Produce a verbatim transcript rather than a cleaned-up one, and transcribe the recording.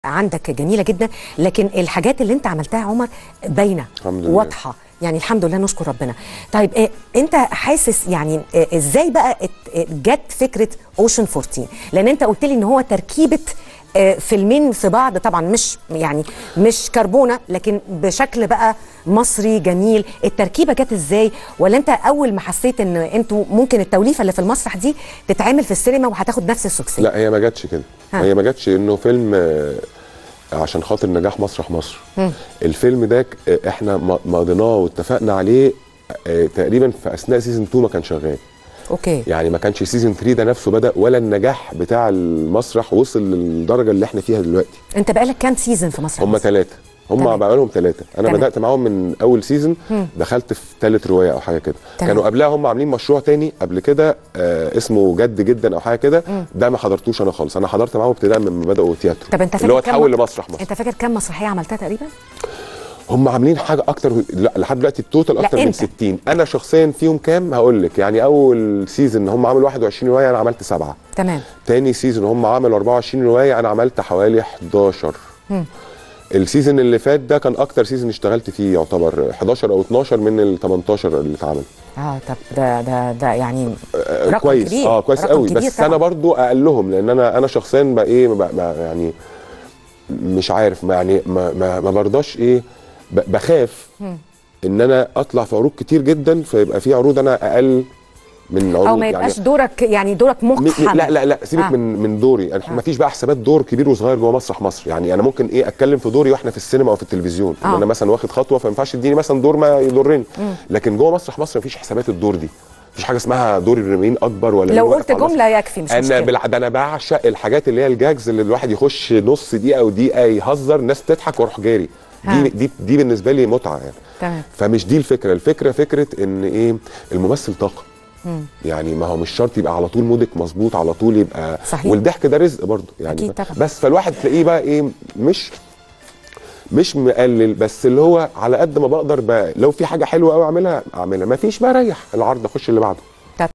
عندك جميله جدا، لكن الحاجات اللي انت عملتها يا عمر باينه واضحه، يعني الحمد لله نشكر ربنا. طيب إيه انت حاسس يعني إيه ازاي بقى جت فكره اوشن أربعتاشر؟ لان انت قلت لي ان هو تركيبه إيه فيلمين في بعض، طبعا مش يعني مش كربونه، لكن بشكل بقى مصري جميل. التركيبه جت ازاي؟ ولا انت اول ما حسيت ان انتوا ممكن التوليفه اللي في المسرح دي تتعمل في السينما وهتاخد نفس السكسي؟ لا هي ما جاتش كده، هي ما جاتش انه فيلم عشان خاطر نجاح مسرح مصر. م. الفيلم ده احنا ماضيناه واتفقنا عليه تقريبا في اثناء سيزون اتنين ما كان شغال. اوكي. يعني ما كانش سيزون تلاتة ده نفسه بدا، ولا النجاح بتاع المسرح وصل للدرجه اللي احنا فيها دلوقتي. انت بقالك كام سيزون في مسرح؟ هم ثلاثه، هم بقى لهم ثلاثه. انا تمام. بدات معاهم من اول سيزون، دخلت في ثالث روايه او حاجه كده. كانوا قبلها هم عاملين مشروع تاني قبل كده آه اسمه جد جدا او حاجه كده، ده ما حضرتوش انا خالص. انا حضرت معاهم ابتداء من ما بداوا تياترو. طب انت فاكر اللي هو اتحول لمسرح مصر. انت فاكر كام مسرحيه عملتها تقريبا؟ هم عاملين حاجه اكتر، لا لحد دلوقتي التوتال اكتر من ستين. انا شخصيا فيهم كام هقول لك. يعني اول سيزون هم عملوا واحد وعشرين روايه، انا عملت سبعه. تمام. تاني سيزون هم عملوا اربعة وعشرين روايه، انا عملت حوالي حداشر. امم السيزون اللي فات ده كان اكتر سيزون اشتغلت فيه، يعتبر حداشر او اتناشر من ال تمنتاشر اللي اتعمل. اه طب ده ده ده يعني رقم كويس كبير. اه كويس قوي. بس طبعا. انا برضو اقلهم، لان انا انا شخصيا بقى ايه بقى يعني مش عارف ما يعني ما ما, ما برضاش ايه بخاف م. ان انا اطلع في عروض كتير جدا، فيبقى في عروض انا اقل من عروض، او ما يبقاش يعني دورك يعني دورك مقحم. لا لا لا سيبك آه. من من دوري. يعني آه. ما فيش بقى حسابات دور كبير وصغير جوه مسرح مصر. يعني انا ممكن ايه اتكلم في دوري واحنا في السينما او في التلفزيون، آه. ان انا مثلا واخد خطوه فما ينفعش تديني مثلا دور ما يضرني. م. لكن جوه مسرح مصر ما فيش حسابات الدور دي، مفيش حاجه اسمها دور الرمين اكبر ولا لو قلت جمله يكفي مش مشكله. انا بالع... ده انا بعشق الحاجات اللي هي الجاجز، اللي الواحد يخش نص دقيقه او دقيقه يهزر الناس تضحك واروح جاري. دي دي دي بالنسبه لي متعه يعني. تمام. فمش دي الفكره. الفكره فكره ان ايه الممثل طاقه. مم. يعني ما هو مش شرط يبقى على طول مودك مظبوط، على طول يبقى صحيح. والضحك ده رزق برضه يعني. أكيد طبعا. بس فالواحد تلاقيه بقى ايه مش مش مقلل، بس اللي هو على قد ما بقدر بقى لو في حاجه حلوه قوي اعملها اعملها، ما فيش بقى ريح العرض اخش اللي بعده.